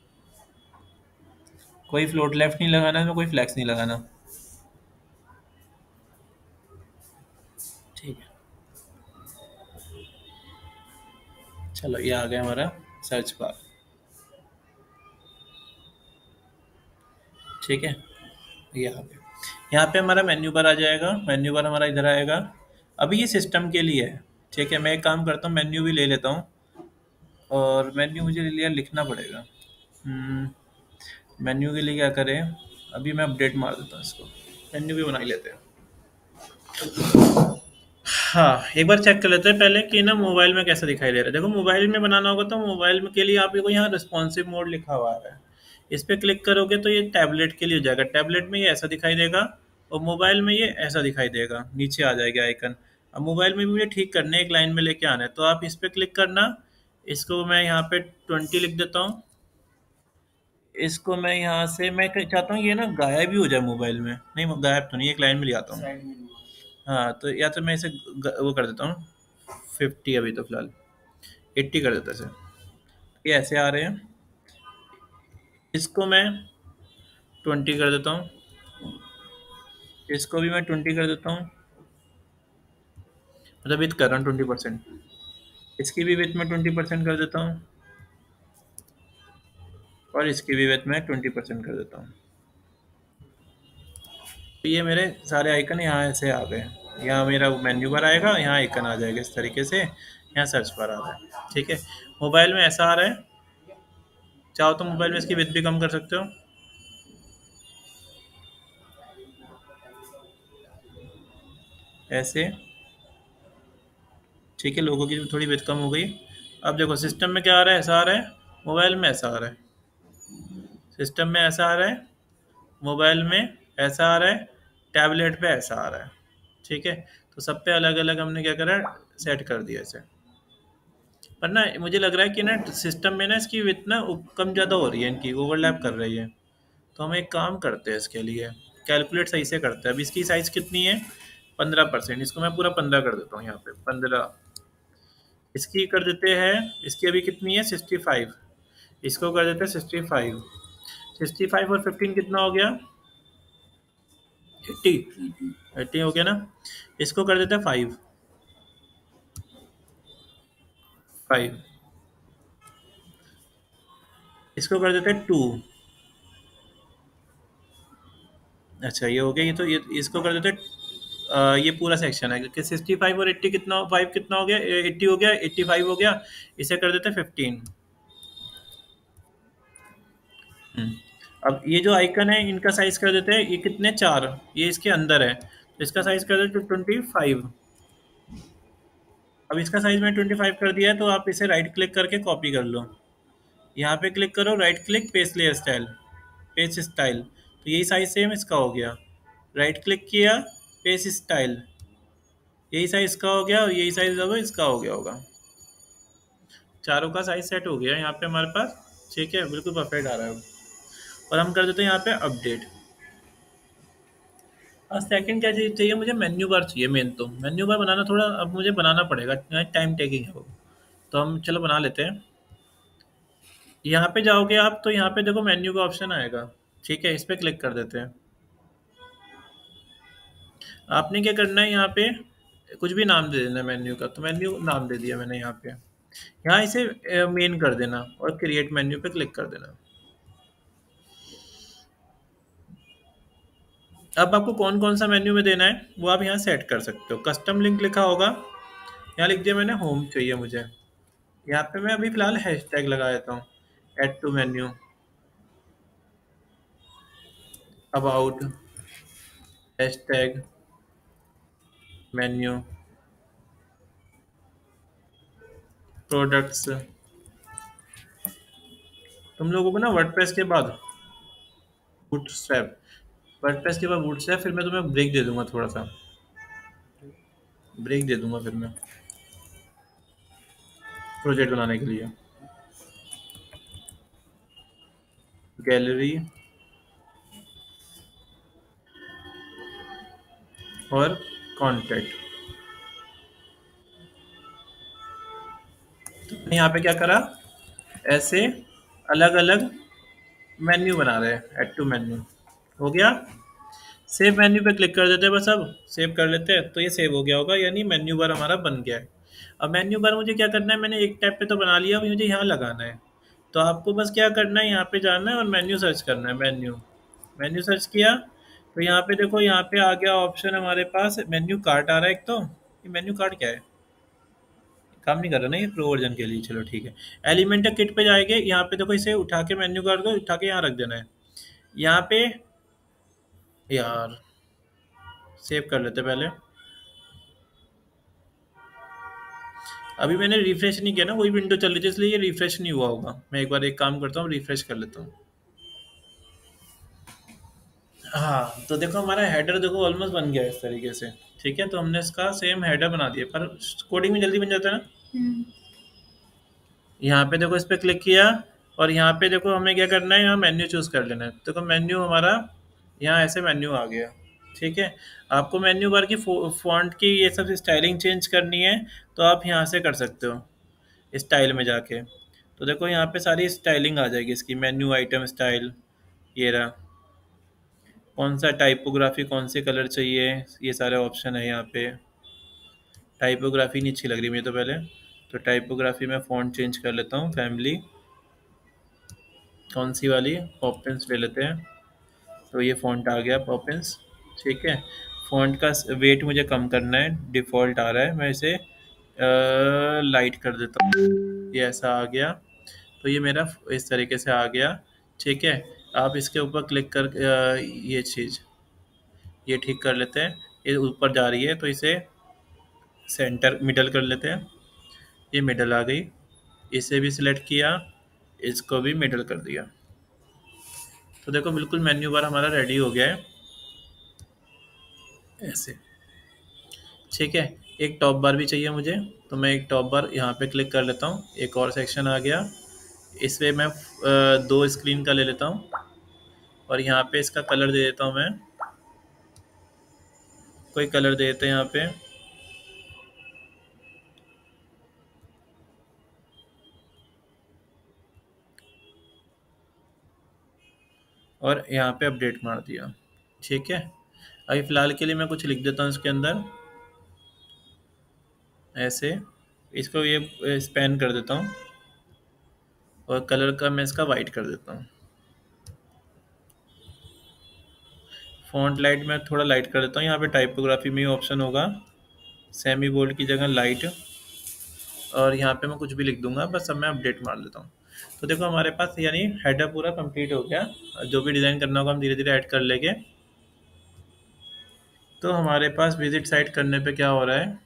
कोई फ्लोट लेफ्ट नहीं लगाना है, कोई फ्लैक्स नहीं लगाना, ठीक है। चलो ये आ गया हमारा सर्च बार, ठीक है, ये आ गया। यहाँ पे हमारा मेन्यू बार आ जाएगा, मेन्यू बार हमारा इधर आएगा। अभी ये सिस्टम के लिए है, ठीक है। मैं एक काम करता हूँ, मेन्यू भी ले लेता हूँ, और मेन्यू मुझे लिया लिखना पड़ेगा। मेन्यू के लिए क्या करें, अभी मैं अपडेट मार देता हूँ इसको, मेन्यू भी बना ही लेते हैं। हाँ, एक बार चेक कर लेते हैं पहले कि ना मोबाइल में कैसा दिखाई दे रहा है। देखो मोबाइल में बनाना होगा तो मोबाइल में के लिए आपको यहाँ रिस्पॉन्सिव मोड लिखा हुआ है, इस पर क्लिक करोगे तो ये टैबलेट के लिए हो जाएगा। टैबलेट में ये ऐसा दिखाई देगा और मोबाइल में ये ऐसा दिखाई देगा, नीचे आ जाएगा आइकन। अब मोबाइल में भी मुझे ठीक करने एक लाइन में लेके आना है, तो आप इस पर क्लिक करना। इसको मैं यहाँ पे ट्वेंटी लिख देता हूँ। इसको मैं यहाँ से मैं चाहता हूँ ये ना गायब भी हो जाए मोबाइल में, नहीं गायब तो नहीं, एक लाइन में ले आता हूँ। साइड में हाँ, तो या तो मैं इसे ग- वो कर देता हूँ फिफ्टी, अभी तो फिलहाल एट्टी कर देता है इसे। ये ऐसे आ रहे हैं, इसको मैं ट्वेंटी कर देता हूँ, इसको भी मैं ट्वेंटी कर देता हूँ, मतलब विथ कर रहा हूँ ट्वेंटी परसेंट। इसकी भी विथ में ट्वेंटी परसेंट कर देता हूँ, और इसकी भी विथ में ट्वेंटी परसेंट कर देता हूँ। तो ये मेरे सारे आइकन यहाँ ऐसे आ गए। यहाँ मेरा मेन्यू बार आएगा, यहाँ आइकन आ जाएगा इस तरीके से, यहाँ सर्च बार आ रहा है, ठीक है। मोबाइल में ऐसा आ रहा है, चाहो तो मोबाइल में इसकी विथ भी कम कर सकते हो। ऐसे, ठीक है, लोगों की थोड़ी विथ कम हो गई। अब देखो सिस्टम में क्या आ रहा है, ऐसा आ रहा है, मोबाइल में ऐसा आ रहा है। सिस्टम में ऐसा आ रहा है, मोबाइल में ऐसा आ रहा है, टैबलेट पे ऐसा आ रहा है, ठीक है। तो सब पे अलग अलग हमने क्या करा, सेट कर दिया इसे। पर ना मुझे लग रहा है कि ना सिस्टम में ना इसकी विथ ना उप- कम ज़्यादा हो रही है, इनकी ओवरलैप कर रही है। तो हम एक काम करते हैं इसके लिए, कैलकुलेट सही से करते हैं। अब इसकी साइज़ कितनी है, पंद्रह परसेंट। इसको मैं पूरा पंद्रह कर देता हूँ, यहाँ पे पंद्रह। इसकी कर देते हैं, इसकी अभी कितनी है, सिक्सटी फाइव। इसको कर देते हैं सिक्सटी फाइव। सिक्सटी फाइव और फिफ्टीन कितना हो गया, एट्टी। एट्टी हो गया ना। इसको कर देते हैं फाइव, फाइव। इसको कर देते हैं टू। अच्छा ये हो गया, ये तो ये इसको कर देते हैं अ, ये पूरा सेक्शन है कि सिक्सटी फाइव और एट्टी कितना, फाइव कितना हो गया, एट्टी हो गया, एट्टी फाइव हो गया। इसे कर देते हैं फिफ्टीन। अब ये जो आइकन है इनका साइज कर देते हैं, ये कितने, चार, ये इसके अंदर है, तो इसका साइज कर देते हैं ट्वेंटी फाइव। अब इसका साइज मैंने ट्वेंटी फाइव कर दिया है, तो आप इसे राइट क्लिक करके कॉपी कर लो। यहाँ पे क्लिक करो, right click, paste layer style, paste style, तो यही साइज सेम इसका हो गया। राइट क्लिक किया, पेस्ट स्टाइल, यही साइज इसका हो गया, और यही साइज अब इसका हो गया होगा। चारों का साइज सेट हो गया यहाँ पे हमारे पास, ठीक है, बिल्कुल परफेक्ट आ रहा है। और हम कर देते हैं यहाँ पे अपडेट। और सेकंड क्या चीज़ चाहिए मुझे, मेन्यू बार चाहिए मेन। तो मेन्यू बार बनाना थोड़ा अब मुझे बनाना पड़ेगा, टाइम टेकिंग है वो, तो हम चलो बना लेते हैं। यहाँ पे जाओगे आप तो यहाँ पे देखो मेन्यू का ऑप्शन आएगा, ठीक है, इस पर क्लिक कर देते हैं। आपने क्या करना है, यहाँ पे कुछ भी नाम दे देना मेन्यू का, तो मेन्यू नाम दे दिया मैंने यहाँ पे। यहाँ इसे मेन कर देना और क्रिएट मेन्यू पे क्लिक कर देना। अब आपको कौन कौन सा मेन्यू में देना है वो आप यहाँ सेट कर सकते हो। कस्टम लिंक लिखा होगा, यहाँ लिख दिया मैंने होम चाहिए मुझे। यहाँ पे मैं अभी फिलहाल हैशटैग लगा देता हूँ, add to menu, about, hashtag, menu, products. तुम लोगों को ना वर्डप्रेस के बाद बूटस्ट्रैप, वर्डप्रेस के बाद बूटस्ट्रैप, फिर मैं तुम्हें ब्रेक दे दूंगा, थोड़ा सा ब्रेक दे दूंगा फिर मैं प्रोजेक्ट बनाने के लिए। गैलरी और कॉन्टैक्ट। तो यहाँ पे क्या करा, ऐसे अलग अलग मेन्यू बना रहे हैं, ऐड टू मेन्यू हो गया। सेव मेन्यू पे क्लिक कर देते हैं बस, अब सेव कर लेते हैं, तो ये सेव हो गया होगा, यानी मेन्यू बार हमारा बन गया है। अब मेन्यू बार मुझे क्या करना है, मैंने एक टैब पे तो बना लिया, अभी मुझे यहाँ लगाना है। तो आपको बस क्या करना है, यहाँ पे जाना है और मेन्यू सर्च करना है। मेन्यू मेन्यू सर्च किया तो यहाँ पे देखो, यहाँ पे आ गया ऑप्शन हमारे पास मेन्यू कार्ट आ रहा है एक। तो ये मेन्यू कार्ट क्या है, काम नहीं कर रहा ना ये प्रो वर्जन के लिए। चलो ठीक है, एलिमेंटर किट पे जाएंगे, यहाँ पे देखो इसे उठा के मेन्यू कार्ट को उठा के यहाँ रख देना है। यहाँ पे यार सेव कर लेते पहले। अभी मैंने रिफ्रेश नहीं किया ना, वही विंडो चल रही थी इसलिए ये रिफ्रेश नहीं हुआ होगा। मैं एक बार एक काम करता हूँ, रिफ्रेश कर लेता हूँ। हाँ तो देखो हमारा हेडर देखो ऑलमोस्ट बन गया है इस तरीके से। ठीक है, तो हमने इसका सेम हेडर बना दिया, पर कोडिंग में जल्दी बन जाता है ना। हम्म, यहाँ पे देखो इस पर क्लिक किया और यहाँ पे देखो हमें क्या करना है, यहाँ मेन्यू चूज कर लेना है। देखो मेन्यू हमारा यहाँ ऐसे मेन्यू आ गया। ठीक है, आपको मेन्यू बार की फॉन्ट की ये सब स्टाइलिंग चेंज करनी है तो आप यहाँ से कर सकते हो, स्टाइल में जाके। तो देखो यहाँ पे सारी स्टाइलिंग आ जाएगी इसकी, मेन्यू आइटम स्टाइल, ये रहा। कौन सा टाइपोग्राफी, कौन से कलर चाहिए, ये सारे ऑप्शन है यहाँ पे। टाइपोग्राफी नहीं अच्छी लग रही मुझे तो पहले, तो टाइपोग्राफी में फ़ॉन्ट चेंज कर लेता हूँ। फैमिली कौन सी वाली, पॉपिंस ले लेते हैं। तो ये फ़ॉन्ट आ गया पॉपिंस। ठीक है, फ़ॉन्ट का वेट मुझे कम करना है, डिफ़ॉल्ट आ रहा है, मैं इसे लाइट कर देता हूँ। ये ऐसा आ गया, तो ये मेरा इस तरीके से आ गया। ठीक है, आप इसके ऊपर क्लिक कर अ, ये चीज़ ये ठीक कर लेते हैं। ये ऊपर जा रही है तो इसे सेंटर मिडल कर लेते हैं। ये मिडल आ गई, इसे भी सिलेक्ट किया, इसको भी मिडल कर दिया। तो देखो बिल्कुल मेन्यू बार हमारा रेडी हो गया है ऐसे। ठीक है, एक टॉप बार भी चाहिए मुझे, तो मैं एक टॉप बार यहाँ पे क्लिक कर लेता हूँ। एक और सेक्शन आ गया, इसमें मैं अ, दो स्क्रीन का ले लेता हूँ और यहाँ पे इसका कलर दे देता हूँ मैं, कोई कलर दे देते हैं यहाँ पे। और यहाँ पे अपडेट मार दिया। ठीक है, अभी फ़िलहाल के लिए मैं कुछ लिख देता हूँ इसके अंदर ऐसे। इसको ये स्पैन कर देता हूँ और कलर का मैं इसका वाइट कर देता हूँ। फ़ॉन्ट लाइट में थोड़ा लाइट कर देता हूँ। यहाँ पे टाइपोग्राफी में ही ऑप्शन होगा सेमी बोल्ड की जगह लाइट, और यहाँ पे मैं कुछ भी लिख दूंगा, बस अब मैं अपडेट मार देता हूँ। तो देखो हमारे पास यानी हेडर पूरा कंप्लीट हो गया। जो भी डिज़ाइन करना होगा हम धीरे धीरे ऐड कर लेंगे। तो हमारे पास विजिट साइट करने पे क्या हो रहा है,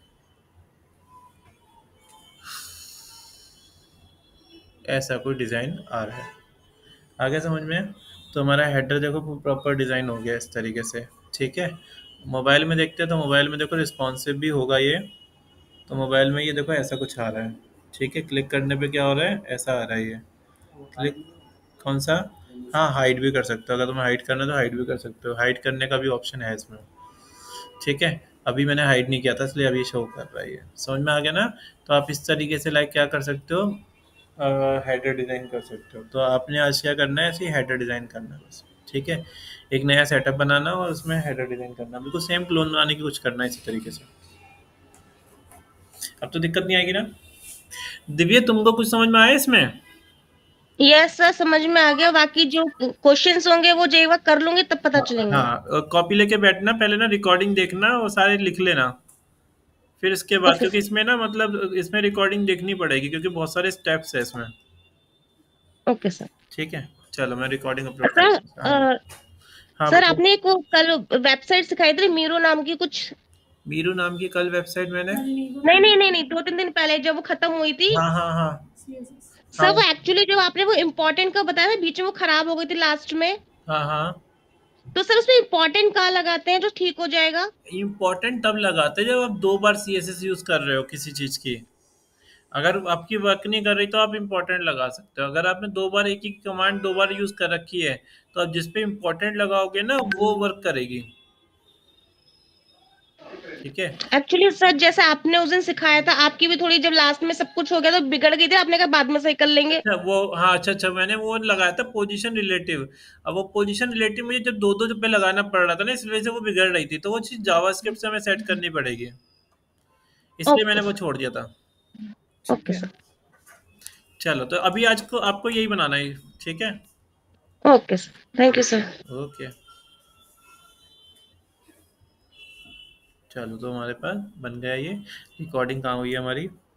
ऐसा कोई डिज़ाइन आ रहा है। आगे समझ में? तो हमारा हेडर देखो प्रॉपर डिज़ाइन हो गया इस तरीके से। ठीक है, मोबाइल में देखते हैं तो मोबाइल में देखो रिस्पॉन्सिव भी होगा ये। तो मोबाइल में ये देखो ऐसा कुछ आ रहा है। ठीक है, क्लिक करने पे क्या हो रहा है, ऐसा आ रहा है ये। क्लिक कौन सा, हाँ हाइड भी कर सकते हो, अगर तुम्हें हाइड करना है तो हाइड भी कर सकते हो। हाइड करने का भी ऑप्शन है इसमें। ठीक है, अभी मैंने हाइड नहीं किया था इसलिए अभी शो कर रहा है ये। समझ में आ गया ना? तो आप इस तरीके से लाइक क्या कर सकते हो, हेडर डिज़ाइन कर सकते हो। तो आपने आज क्या करना है, ऐसे ही हेडर डिज़ाइन करना है बस। ठीक है, एक नया सेटअप बनाना और उसमें हेडर डिज़ाइन करना, बिल्कुल सेम क्लोन बनाने की कुछ करना है इसी तरीके से। अब तो दिक्कत नहीं आएगी ना? दिव्य तुमको कुछ समझ में आया इसमें? यस सर, समझ में आ गया। बाकी जो क्वेश्चंस होंगे वो जो वक्त कर लूंगी तब पता चलेंगे। हाँ, कॉपी लेके बैठना, पहले ना रिकॉर्डिंग देखना और सारे लिख लेना, फिर इसके बाद, ओके क्योंकि इसमें ना मतलब इसमें रिकॉर्डिंग देखनी पड़ेगी क्योंकि बहुत सारे स्टेप्स है इसमें। Okay sir. ठीक है, चलो मैं रिकॉर्डिंग अपलोड सर करता हूँ। हाँ, अ, हाँ सर बताओ। आपने एक वो कल वेबसाइट सिखाई थी मीरो नाम की कुछ। मीरू नाम की कल वेबसाइट मैंने, नहीं नहीं नहीं नहीं दो तीन दिन पहले जब वो खत्म हुई थी। हाँ हाँ हाँ सर हाँ वो एक्चुअली जो आपने वो इम्पोर्टेंट का बताया था, बीच में वो खराब हो गई थी लास्ट में। हाँ हाँ। तो सर उसमें इम्पोर्टेंट कहाँ लगाते हैं जो ठीक हो जाएगा? इम्पोर्टेंट तब लगाते हैं जब आप दो बार सी एस एस यूज़ कर रहे हो किसी चीज़ की। अगर आपकी वर्क नहीं कर रही तो आप इम्पोर्टेंट लगा सकते हो। अगर आपने दो बार एक ही कमांड दो बार यूज़ कर रखी है तो आप जिस पे इम्पोर्टेंट लगाओगे ना वो वर्क करेगी। ठीक है, एक्चुअली सर जैसे आपने उस दिन सिखाया था, आपकी भी थोड़ी जब लास्ट में सब कुछ हो गया तो बिगड़ गई थी, आपने कहा बाद में सही कर लेंगे। अच्छा वो, हाँ अच्छा अच्छा, मैंने वो लगाया था पोजीशन रिलेटिव। अब वो पोजीशन रिलेटिव मुझे जब दो दो पे लगाना पड़ रहा था ना, इस वजह से वो बिगड़ रही थी, तो वो चीज़ जावास्क्रिप्ट से हमें सेट करनी पड़ेगी, इसलिए मैंने ओके वो सर। छोड़ दिया था। ठीक ओके है, सर। चलो तो अभी आज को आपको यही बनाना है, ठीक है। Okay sir, thank you sir. Okay, चलो तो हमारे पास बन गया ये। रिकॉर्डिंग कहाँ हुई है हमारी?